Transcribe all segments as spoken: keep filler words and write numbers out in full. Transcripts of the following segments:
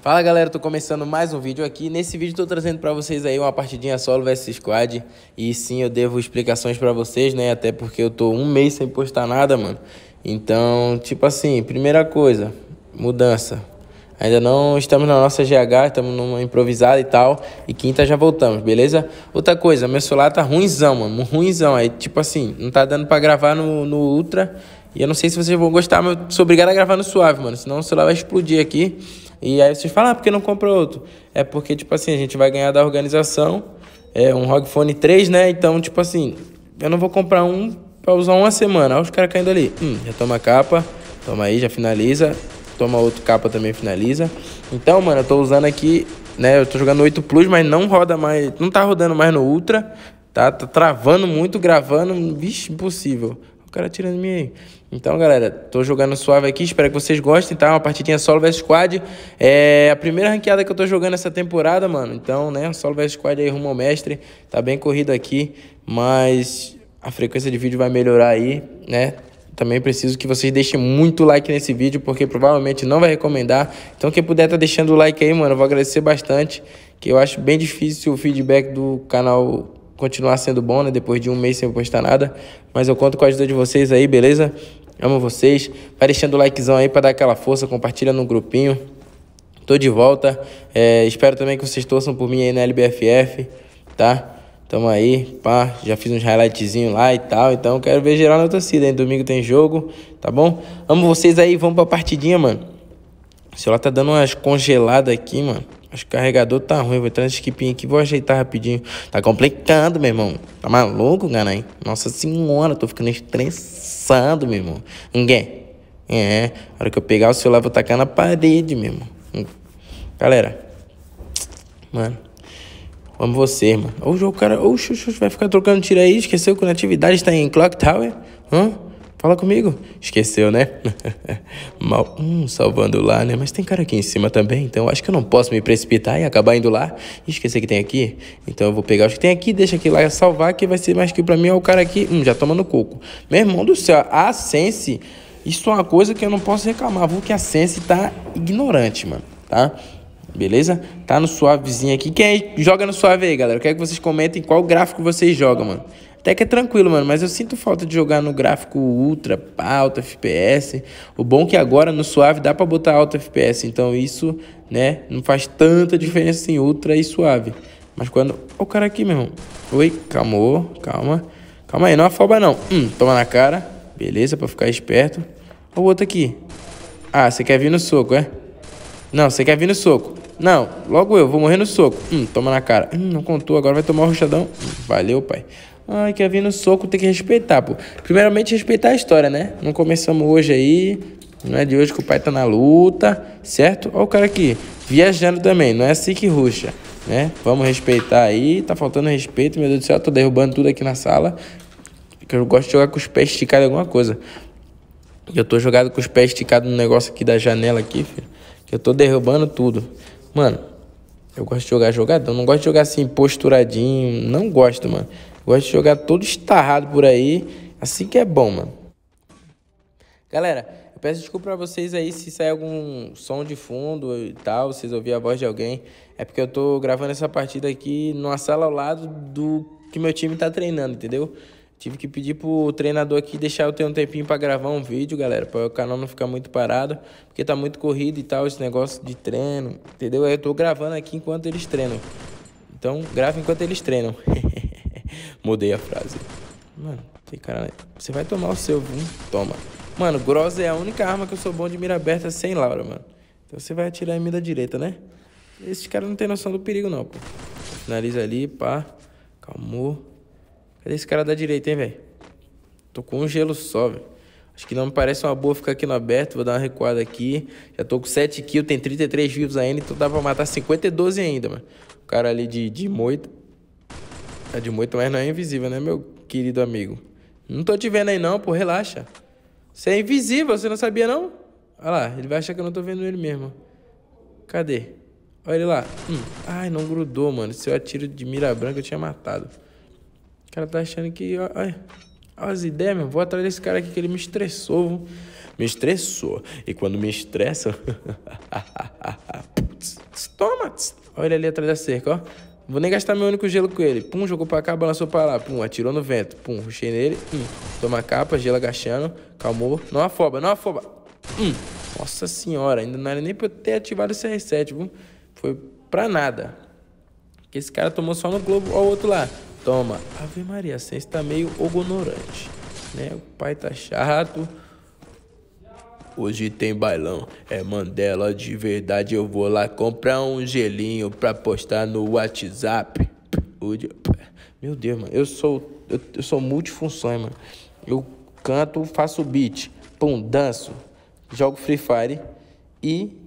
Fala galera, tô começando mais um vídeo aqui. Nesse vídeo tô trazendo pra vocês aí uma partidinha solo versus squad. E sim, eu devo explicações pra vocês, né? Até porque eu tô um mês sem postar nada, mano. Então, tipo assim, primeira coisa, mudança. Ainda não estamos na nossa G H, estamos numa improvisada e tal. E quinta já voltamos, beleza? Outra coisa, meu celular tá ruinzão, mano, ruinzão. Aí, tipo assim, não tá dando pra gravar no, no Ultra. E eu não sei se vocês vão gostar, mas eu sou obrigado a gravar no suave, mano. Senão o celular vai explodir aqui. E aí vocês falam, ah, por que não compra outro? É porque, tipo assim, a gente vai ganhar da organização. É um R O G Phone três, né? Então, tipo assim, eu não vou comprar um pra usar uma semana. Olha os caras caindo ali. Hum, já toma a capa. Toma aí, já finaliza. Toma outro capa também, finaliza. Então, mano, eu tô usando aqui, né? Eu tô jogando oito Plus, mas não roda mais. Não tá rodando mais no Ultra. Tá, tá travando muito, gravando. Vixe, impossível. O cara tirando mim aí. Então, galera, tô jogando suave aqui. Espero que vocês gostem, tá? Uma partidinha solo versus squad. É a primeira ranqueada que eu tô jogando essa temporada, mano. Então, né? Solo versus squad aí rumo ao mestre. Tá bem corrido aqui. Mas a frequência de vídeo vai melhorar aí, né? Também preciso que vocês deixem muito like nesse vídeo, porque provavelmente não vai recomendar. Então quem puder tá deixando o like aí, mano, eu vou agradecer bastante. Que eu acho bem difícil o feedback do canal continuar sendo bom, né? Depois de um mês sem postar nada. Mas eu conto com a ajuda de vocês aí, beleza? Amo vocês. Vai deixando o likezão aí pra dar aquela força. Compartilha no grupinho. Tô de volta. É, espero também que vocês torçam por mim aí na L B F F, tá? Tamo aí, pá, já fiz uns highlightzinhos lá e tal, então quero ver geral na torcida, hein? Domingo tem jogo, tá bom? Amo vocês aí, vamos pra partidinha, mano. O celular tá dando umas congeladas aqui, mano. Acho que o carregador tá ruim, vou entrar nesse skipinho aqui, vou ajeitar rapidinho. Tá complicado, meu irmão. Tá maluco, cara, hein? Nossa senhora, tô ficando estressado, meu irmão. Ninguém. É, a hora que eu pegar o celular, vou tacar na parede, meu irmão. Galera, mano. Amo você, mano. Hoje o cara oxe, oxe, vai ficar trocando tiro aí. Esqueceu que a atividade está em Clock Tower? Hã? Fala comigo. Esqueceu, né? Mal. Hum, salvando lá, né? Mas tem cara aqui em cima também. Então eu acho que eu não posso me precipitar e acabar indo lá e esquecer que tem aqui. Então eu vou pegar os que tem aqui, deixa aqui lá salvar, que vai ser mais que pra mim. Ó, o cara aqui, hum, já toma no coco. Meu irmão do céu, a Sense, isso é uma coisa que eu não posso reclamar. Vou que a Sense tá ignorante, mano. Tá? Beleza? Tá no suavezinho aqui. Quem joga no suave aí, galera? Eu quero que vocês comentem qual gráfico vocês jogam, mano. Até que é tranquilo, mano. Mas eu sinto falta de jogar no gráfico ultra, alto F P S. O bom é que agora no suave dá pra botar alto F P S. Então isso, né, não faz tanta diferença em ultra e suave. Mas quando... Olha o cara aqui, meu irmão. Oi, calma, calma. Calma aí, não afoba não. Hum, toma na cara. Beleza, pra ficar esperto. Olha o outro aqui. Ah, você quer vir no soco, é? Não, você quer vir no soco. Não, logo eu, vou morrer no soco. Hum, toma na cara. Hum, não contou, agora vai tomar o roxadão. Hum, valeu, pai. Ai, quer vir no soco, tem que respeitar, pô. Primeiramente, respeitar a história, né? Não começamos hoje aí. Não é de hoje que o pai tá na luta, certo? Olha o cara aqui, viajando também. Não é assim que ruxa, né? Vamos respeitar aí. Tá faltando respeito, meu Deus do céu. Tô derrubando tudo aqui na sala. Porque eu gosto de jogar com os pés esticados em alguma coisa. Eu tô jogado com os pés esticados no negócio aqui da janela aqui, filho. Que eu tô derrubando tudo. Mano, eu gosto de jogar jogadão. Não gosto de jogar assim, posturadinho. Não gosto, mano. Gosto de jogar todo estarrado por aí. Assim que é bom, mano. Galera, eu peço desculpa pra vocês aí se sair algum som de fundo e tal. Vocês ouvirem a voz de alguém. É porque eu tô gravando essa partida aqui numa sala ao lado do que meu time tá treinando, entendeu? Tive que pedir pro treinador aqui deixar eu ter um tempinho pra gravar um vídeo, galera, para o canal não ficar muito parado, porque tá muito corrido e tal, esse negócio de treino, entendeu? Eu tô gravando aqui enquanto eles treinam. Então, grava enquanto eles treinam. Mudei a frase. Mano, tem cara... Você vai tomar o seu, viu? Toma. Mano, Groza é a única arma que eu sou bom de mira aberta sem Laura, mano. Então você vai atirar em mira direita, né? Esses caras não tem noção do perigo, não, pô. Finaliza ali, pá. Calmou. Cadê esse cara da direita, hein, velho? Tô com um gelo só, velho. Acho que não me parece uma boa ficar aqui no aberto. Vou dar uma recuada aqui. Já tô com sete kills, tem trinta e três vivos ainda. Então dá pra matar cinquenta e doze ainda, mano. O cara ali de, de moita. É de moita, mas não é invisível, né, meu querido amigo? Não tô te vendo aí não, pô. Relaxa. Você é invisível, você não sabia não? Olha lá, ele vai achar que eu não tô vendo ele mesmo. Cadê? Olha ele lá. Hum. Ai, não grudou, mano. Se eu atiro de mira branca, eu tinha matado. O cara tá achando que... Olha as ideias, meu. Vou atrás desse cara aqui que ele me estressou. Viu? Me estressou. E quando me estressa... Putz. Toma. Tss. Olha ele ali atrás da cerca, ó. Vou nem gastar meu único gelo com ele. Pum, jogou pra cá, balançou pra lá. Pum, atirou no vento. Pum, rushei nele. Hum. Toma a capa, gelo agachando. Calmou. Não afoba, não afoba. Hum. Nossa senhora, ainda não era nem pra eu ter ativado o C R sete, viu? Foi pra nada. Que esse cara tomou só no globo. Ó o outro lá. Toma. Ave Maria, a Sense tá meio ogonorante, né? O pai tá chato. Hoje tem bailão, é Mandela de verdade. Eu vou lá comprar um gelinho pra postar no WhatsApp. Meu Deus, mano, eu sou, eu, eu sou multifunções, mano. Eu canto, faço beat, pum, danço, jogo Free Fire e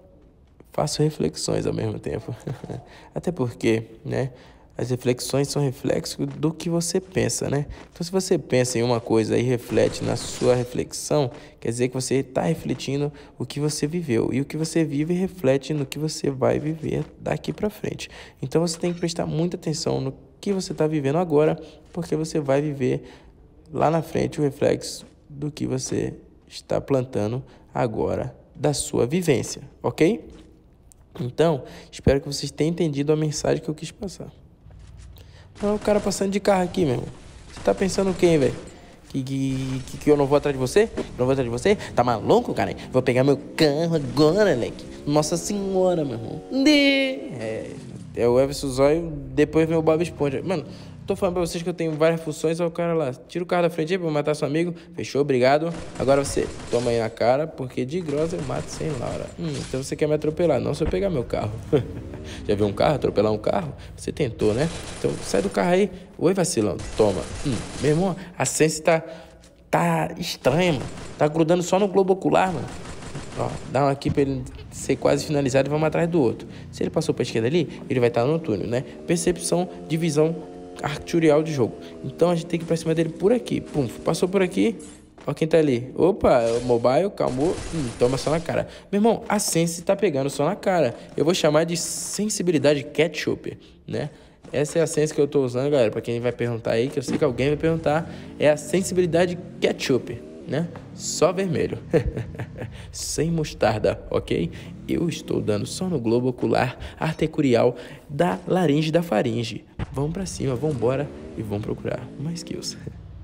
faço reflexões ao mesmo tempo. Até porque, né? As reflexões são reflexos do que você pensa, né? Então, se você pensa em uma coisa e reflete na sua reflexão, quer dizer que você está refletindo o que você viveu. E o que você vive reflete no que você vai viver daqui para frente. Então, você tem que prestar muita atenção no que você está vivendo agora, porque você vai viver lá na frente o reflexo do que você está plantando agora da sua vivência, ok? Então, espero que vocês tenham entendido a mensagem que eu quis passar. Olha o cara passando de carro aqui, meu irmão. Você tá pensando o quê, velho? Que, que, que, que eu não vou atrás de você? Não vou atrás de você? Tá maluco, cara? Vou pegar meu carro agora, moleque. Nossa senhora, meu irmão. É, é o Everson Zóio, depois vem o Bob Esponja. Mano, tô falando pra vocês que eu tenho várias funções. Olha o cara lá. Tira o carro da frente aí pra matar seu amigo. Fechou, obrigado. Agora você toma aí na cara, porque de grossa eu mato sem Laura. Hum, então você quer me atropelar, não se eu pegar meu carro. Já viu um carro, atropelar um carro? Você tentou, né? Então sai do carro aí. Oi, vacilão. Toma. Hum, meu irmão, a Sense tá, tá estranha, mano. Tá grudando só no globo ocular, mano. Ó, dá um aqui pra ele ser quase finalizado e vamos atrás do outro. Se ele passou pra esquerda ali, ele vai estar no túnel, né? Percepção de visão arcturial de jogo. Então a gente tem que ir pra cima dele por aqui. Pum, passou por aqui. Ó quem tá ali. Opa, mobile, calmou. Hum, toma só na cara. Meu irmão, a Sense tá pegando só na cara. Eu vou chamar de sensibilidade ketchup, né? Essa é a Sense que eu tô usando, galera. Pra quem vai perguntar aí, que eu sei que alguém vai perguntar. É a sensibilidade ketchup, né? Só vermelho. Sem mostarda, ok? Eu estou dando só no globo ocular articurial da laringe da faringe. Vamos pra cima, vamos embora e vamos procurar mais kills.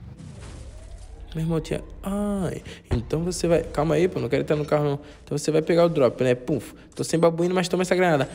Meu irmão tinha... Ai, então você vai... Calma aí, pô, não quero entrar no carro, não. Então você vai pegar o drop, né? Puf, tô sem babuíno, mas toma essa granada.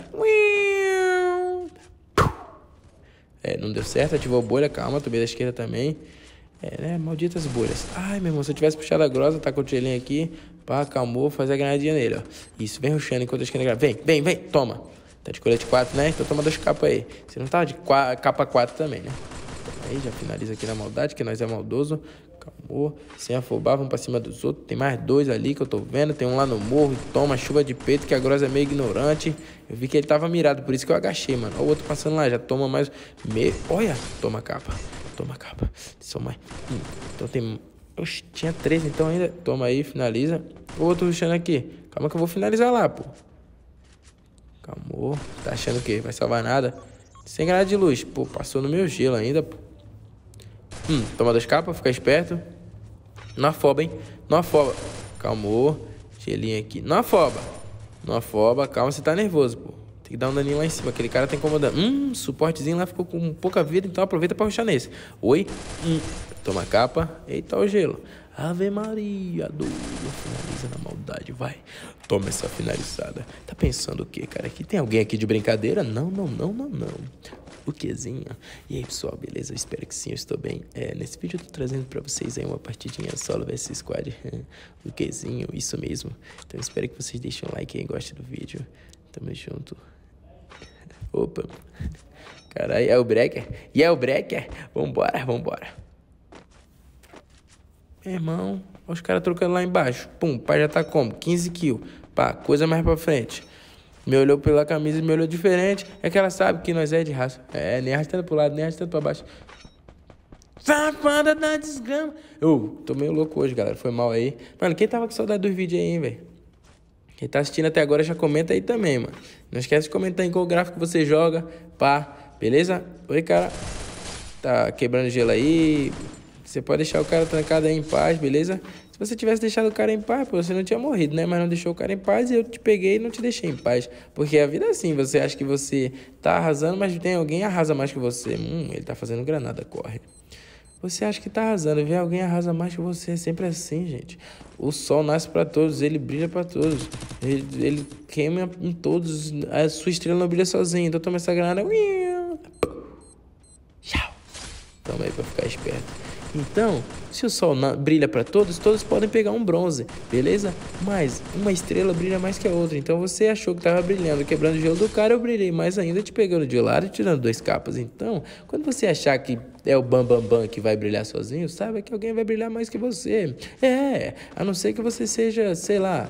É, não deu certo, ativou a bolha, calma, tomei da esquerda também. É, né, malditas bolhas. Ai, meu irmão, se eu tivesse puxado a grossa, tá com o gelinho aqui, pá, calmou, fazer a granadinha nele, ó. Isso, vem rushando enquanto eu esquerda grava. Vem, vem, vem, toma. Tá de colete quatro, né? Então toma duas capas aí. Você não tava de capa quatro também, né? Aí já finaliza aqui na maldade, que nós é maldoso. Calmou, sem afobar, vamos pra cima dos outros. Tem mais dois ali que eu tô vendo. Tem um lá no morro. Toma chuva de peito, que a grossa é meio ignorante. Eu vi que ele tava mirado, por isso que eu agachei, mano. Olha o outro passando lá, já toma mais. Me... Olha, toma capa. Toma capa. Só mais. Hum. Então tem. Oxe, tinha três, então ainda. Toma aí, finaliza. O outro rushando aqui. Calma que eu vou finalizar lá, pô. Calmou. Tá achando o quê? Vai salvar nada? Sem granada de luz. Pô, passou no meu gelo ainda, pô. Hum, toma duas capas, fica esperto. Não afoba, hein? Não afoba. Calmou. Gelinho aqui. Não afoba. Não afoba. Calma, você tá nervoso, pô. Tem que dar um daninho lá em cima. Aquele cara tá incomodando. Hum, suportezinho lá ficou com pouca vida, então aproveita pra rushar nesse. Oi. Hum. Toma a capa. Eita, o gelo. Ave Maria, doido. Finaliza na maldade, vai. Toma essa finalizada. Tá pensando o quê, cara? Que tem alguém aqui de brincadeira? Não, não, não, não, não. O quezinho? E aí, pessoal, beleza? Eu espero que sim, eu estou bem. É, nesse vídeo eu tô trazendo pra vocês aí uma partidinha solo versus squad. O quezinho, isso mesmo. Então eu espero que vocês deixem um like aí e gostem do vídeo. Tamo junto. Opa. Caralho, é o breaker? E é o breaker? Vambora, vambora. Meu irmão, olha os caras trocando lá embaixo. Pum, pai já tá como? quinze kills. Pá, coisa mais pra frente. Me olhou pela camisa e me olhou diferente. É que ela sabe que nós é de raça. É, nem arrastando pro lado, nem arrastando pra baixo. Safada da desgrama. Eu tô meio louco hoje, galera. Foi mal aí. Mano, quem tava com saudade dos vídeos aí, hein, velho? Quem tá assistindo até agora já comenta aí também, mano. Não esquece de comentar em qual gráfico você joga. Pá, beleza? Oi, cara. Tá quebrando gelo aí. Você pode deixar o cara trancado aí em paz, beleza? Se você tivesse deixado o cara em paz, pô, você não tinha morrido, né? Mas não deixou o cara em paz e eu te peguei e não te deixei em paz. Porque a vida é assim, você acha que você tá arrasando, mas tem alguém que arrasa mais que você. Hum, ele tá fazendo granada, corre. Você acha que tá arrasando, vê alguém arrasa mais que você. É sempre assim, gente. O sol nasce pra todos, ele brilha pra todos. Ele, ele queima em todos. A sua estrela não brilha sozinha. Então toma essa granada. Tchau. Toma aí pra ficar esperto. Então, se o sol brilha pra todos, todos podem pegar um bronze, beleza? Mas uma estrela brilha mais que a outra. Então você achou que tava brilhando, quebrando o gelo do cara, eu brilhei mais ainda, te pegando de lado e tirando dois capas. Então, quando você achar que é o Bam Bam Bam que vai brilhar sozinho, saiba que alguém vai brilhar mais que você. É, a não ser que você seja, sei lá...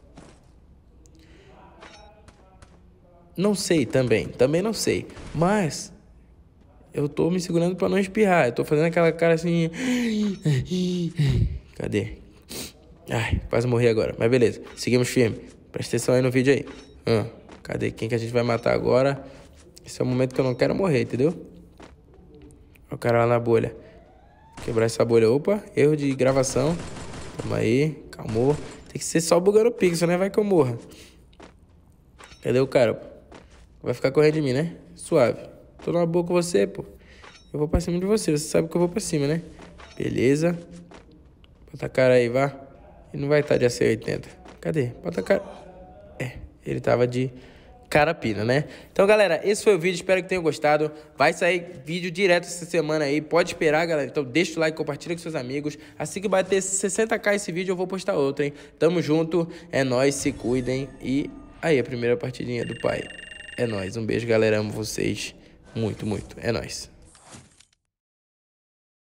Não sei também, também não sei. Mas... eu tô me segurando pra não espirrar. Eu tô fazendo aquela cara assim... Cadê? Ai, quase morri agora. Mas beleza, seguimos firme. Presta atenção aí no vídeo aí. Ah, cadê? Quem que a gente vai matar agora? Esse é o momento que eu não quero morrer, entendeu? Olha o cara lá na bolha. Quebrar essa bolha. Opa, erro de gravação. Toma aí, calmou. Tem que ser só bugando o pixel, né? Vai que eu morra. Cadê o cara? Vai ficar correndo de mim, né? Suave. Tô numa boa com você, pô. Eu vou pra cima de você. Você sabe que eu vou pra cima, né? Beleza. Bota a cara aí, vá. Ele não vai estar de A C oitenta. Cadê? Bota a cara. É, ele tava de carapina, né? Então, galera, esse foi o vídeo. Espero que tenham gostado. Vai sair vídeo direto essa semana aí. Pode esperar, galera. Então, deixa o like, compartilha com seus amigos. Assim que bater sessenta k esse vídeo, eu vou postar outro, hein? Tamo junto. É nóis, se cuidem. E aí, a primeira partidinha do pai. É nóis. Um beijo, galera. Amo vocês. Muito, muito. É nóis.